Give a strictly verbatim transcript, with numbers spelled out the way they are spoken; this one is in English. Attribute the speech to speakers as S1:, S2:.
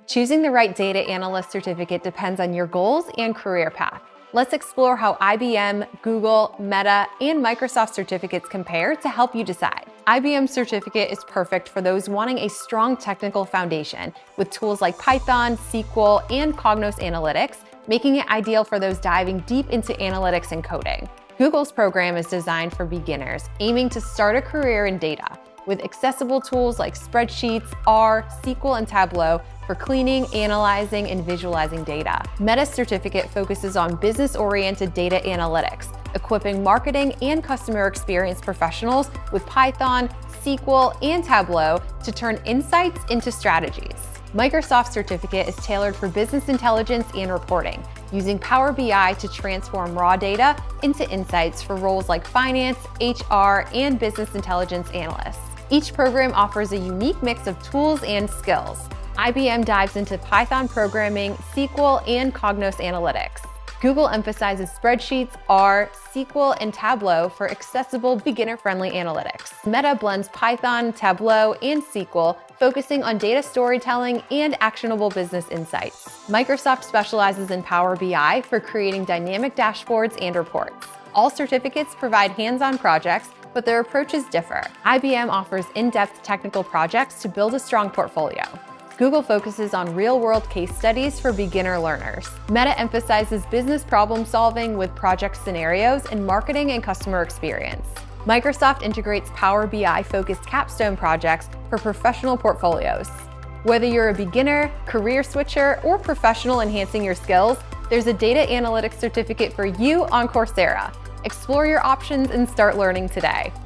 S1: Choosing the right data analyst certificate depends on your goals and career path. Let's explore how I B M, Google, Meta, and Microsoft certificates compare to help you decide. I B M certificate is perfect for those wanting a strong technical foundation with tools like Python, S Q L, and Cognos Analytics, making it ideal for those diving deep into analytics and coding. Google's program is designed for beginners aiming to start a career in data, with accessible tools like Spreadsheets, R, S Q L, and Tableau for cleaning, analyzing, and visualizing data. Meta's certificate focuses on business-oriented data analytics, equipping marketing and customer experience professionals with Python, S Q L, and Tableau to turn insights into strategies. Microsoft's certificate is tailored for business intelligence and reporting, using Power B I to transform raw data into insights for roles like finance, H R, and business intelligence analysts. Each program offers a unique mix of tools and skills. I B M dives into Python programming, S Q L, and Cognos Analytics. Google emphasizes Spreadsheets, R, S Q L, and Tableau for accessible, beginner-friendly analytics. Meta blends Python, Tableau, and S Q L, focusing on data storytelling and actionable business insights. Microsoft specializes in Power B I for creating dynamic dashboards and reports. All certificates provide hands-on projects, but their approaches differ. I B M offers in-depth technical projects to build a strong portfolio. Google focuses on real-world case studies for beginner learners. Meta emphasizes business problem solving with project scenarios and marketing and customer experience. Microsoft integrates Power B I-focused capstone projects for professional portfolios. Whether you're a beginner, career switcher, or professional enhancing your skills, there's a data analytics certificate for you on Coursera. Explore your options and start learning today.